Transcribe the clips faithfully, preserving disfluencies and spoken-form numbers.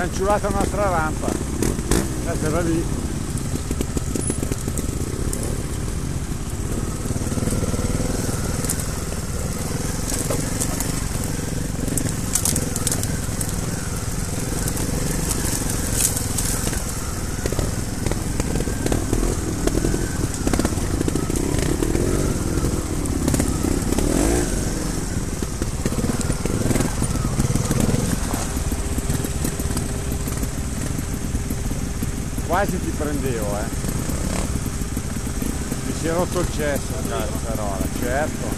cancellata un'altra rampa. Questa era lì. Quasi ti prendevo, eh. Mi si è rotto il cesso, cazzarola, certo.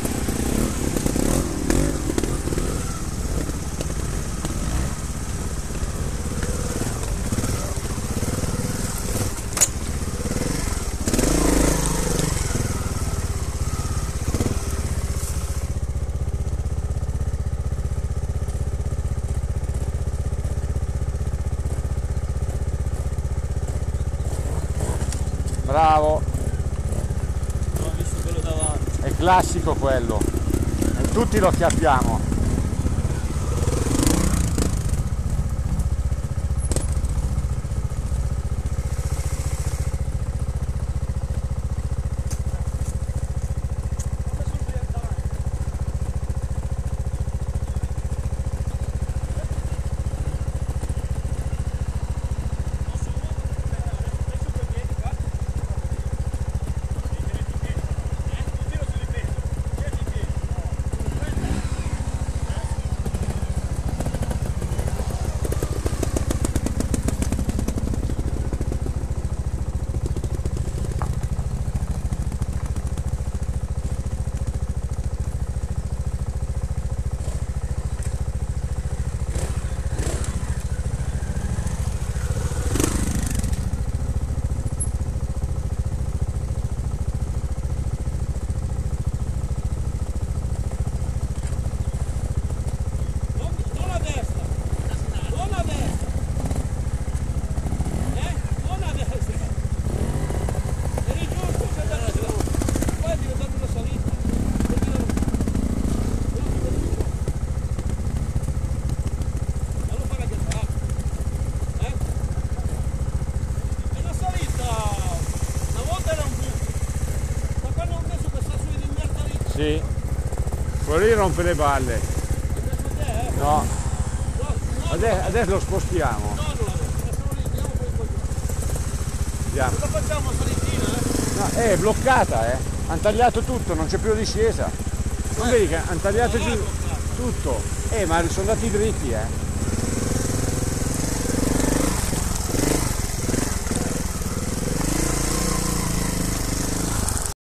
Bravo, non ho visto quello davanti. è classico quello, e tutti lo chiappiamo. Sì, quello lì rompe le balle. No, adesso, adesso lo spostiamo. Vediamo. Cosa facciamo, salitina? No, è bloccata, eh. Hanno tagliato tutto, non c'è più discesa. Non vedi che hanno tagliato giù tutto. Eh, ma sono andati dritti, eh.